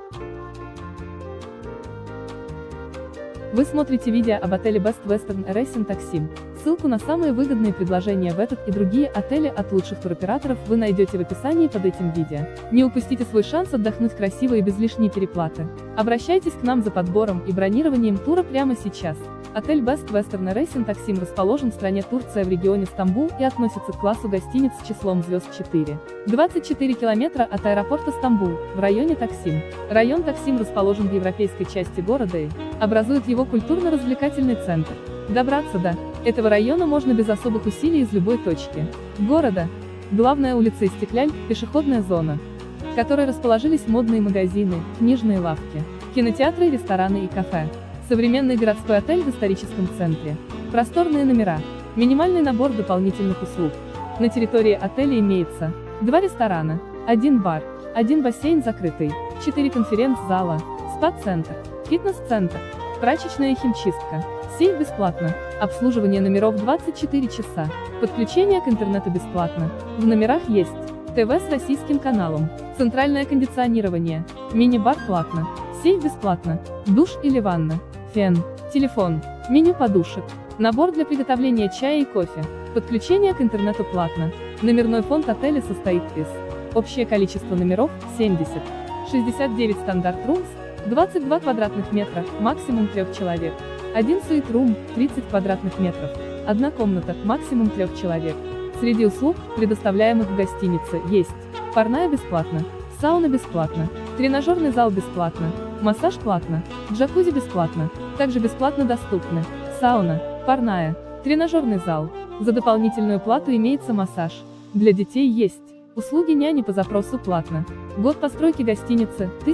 Вы смотрите видео об отеле Best Western Racing Taksim. Ссылку на самые выгодные предложения в этот и другие отели от лучших туроператоров вы найдете в описании под этим видео. Не упустите свой шанс отдохнуть красиво и без лишней переплаты. Обращайтесь к нам за подбором и бронированием тура прямо сейчас. Отель Best Western Racing Taksim расположен в стране Турция в регионе Стамбул и относится к классу гостиниц с числом звезд 4. 24 километра от аэропорта Стамбул, в районе Таксим. Район Таксим расположен в европейской части города и образует его культурно-развлекательный центр. Добраться до этого района можно без особых усилий из любой точки города. Главная улица Истекляль, пешеходная зона, в которой расположились модные магазины, книжные лавки, кинотеатры, рестораны и кафе. Современный городской отель в историческом центре. Просторные номера. Минимальный набор дополнительных услуг. На территории отеля имеется 2 ресторана, 1 бар, 1 бассейн закрытый, 4 конференц-зала, спа-центр, фитнес-центр, прачечная и химчистка. Сейф бесплатно. Обслуживание номеров 24 часа. Подключение к интернету бесплатно. В номерах есть ТВ с российским каналом, центральное кондиционирование, мини-бар платно, сейф бесплатно, душ или ванна, фен, телефон, меню подушек, набор для приготовления чая и кофе, подключение к интернету платно. Номерной фонд отеля состоит из: общее количество номеров – 70, 69 стандарт румс, 22 квадратных метра, максимум 3 человек, 1 суит рум, 30 квадратных метров, 1 комната, максимум 3 человек. Среди услуг, предоставляемых в гостинице, есть парная бесплатно, сауна бесплатно, тренажерный зал бесплатно, массаж платно, джакузи бесплатно, также бесплатно доступны сауна, парная, тренажерный зал. За дополнительную плату имеется массаж. Для детей есть услуги няни по запросу платно. Год постройки гостиницы –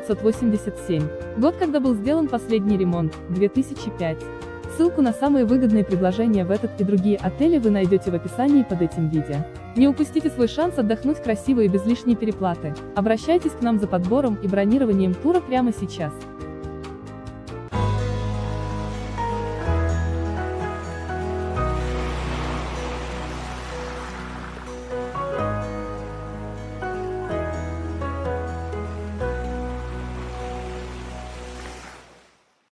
1987. Год, когда был сделан последний ремонт – 2005. Ссылку на самые выгодные предложения в этот и другие отели вы найдете в описании под этим видео. Не упустите свой шанс отдохнуть красиво и без лишней переплаты. Обращайтесь к нам за подбором и бронированием тура прямо сейчас.